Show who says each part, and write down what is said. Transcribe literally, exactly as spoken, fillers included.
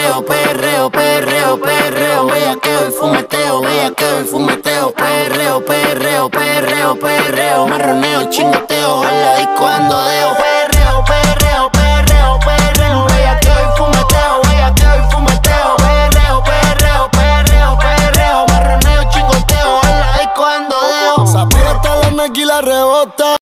Speaker 1: fumeteo, perreo, perreo, perreo, bellaqueo y fumeteo, bellaqueo y fumeteo, perreo, perreo, perreo, perreo, marroneo, chingoteo, en la disco ando deo, perreo, perreo, perreo, perreo, bellaqueo y fumeteo, bellaqueo y fumeteo, perreo, perreo, perreo, perreo, marroneo, chingoteo, en la disco ando deo.
Speaker 2: Zapata la Nike y la rebota.